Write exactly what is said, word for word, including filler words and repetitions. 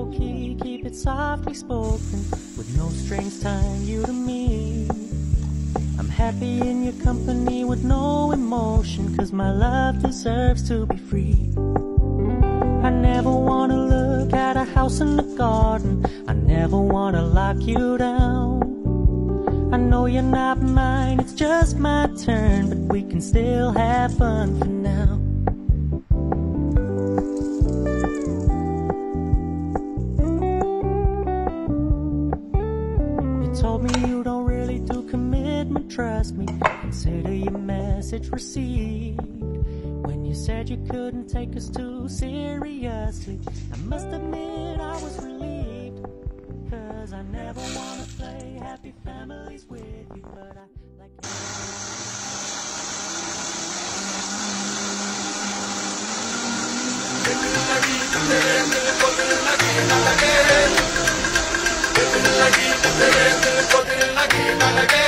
low-key, keep it softly spoken, with no strings tying you to me. I'm happy in your company with no emotion, 'cause my love deserves to be free. I never wanna look at a house in the garden, I never wanna lock you down. I know you're not mine, it's just my turn, but we can still have fun for now. You told me you don't really do commitment, trust me, consider your message received. When you said you couldn't take us too seriously, I must admit I was relieved, 'cause I never wanna play happy families with you, but I like it. Lagi, lagi, lagi, lagi, lagi, lagi, lagi,